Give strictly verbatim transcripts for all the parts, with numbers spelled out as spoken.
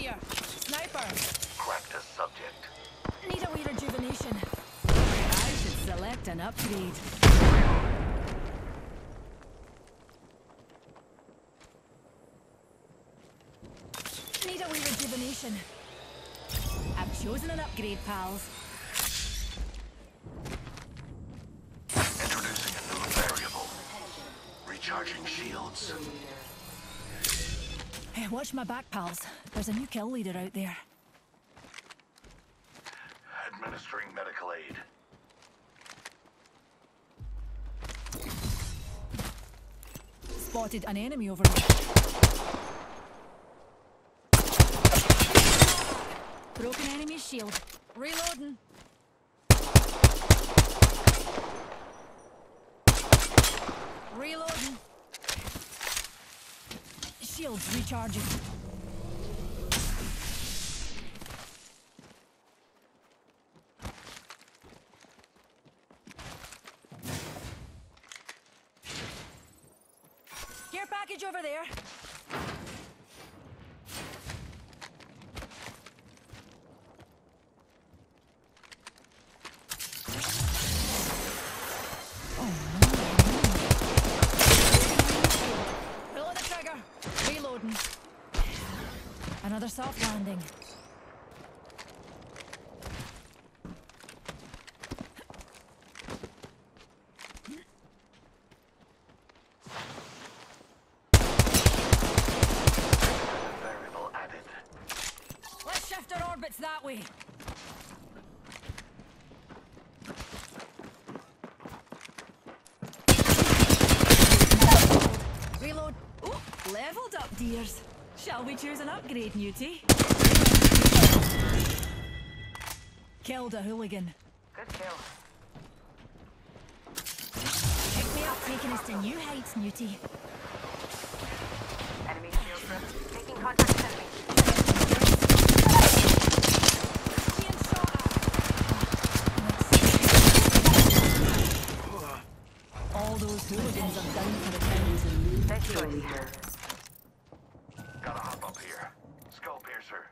here. Sniper. Cracked a subject. Need a wee rejuvenation. I should select an upgrade. Need a wee rejuvenation. I've chosen an upgrade, pals. Introducing a new variable. Recharging shields. Hey, watch my back, pals. There's a new kill leader out there. Administering medical aid. Spotted an enemy over there. Broken enemy shield. Reloading. Reloading. Shields recharging. Care package over there. Pull the trigger. Reloading. Another soft landing. Variable added. Let's shift our orbits that way. Reload. Ooh, leveled up, dears. Shall we choose an upgrade, Newtie? Killed a hooligan. Good kill. Pick me up, taking us to new heights, Newtie. Enemy shield ripped. Taking contact with enemy. Being shot at. All those hooligans are down for the count. Dead choice. Gotta hop up here. Skull piercer.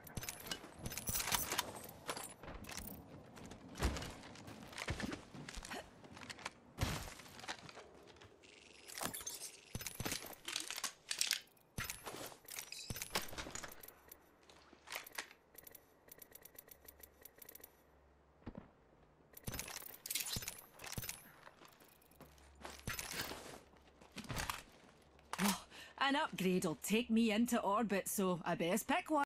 An upgrade will take me into orbit, so I best pick one.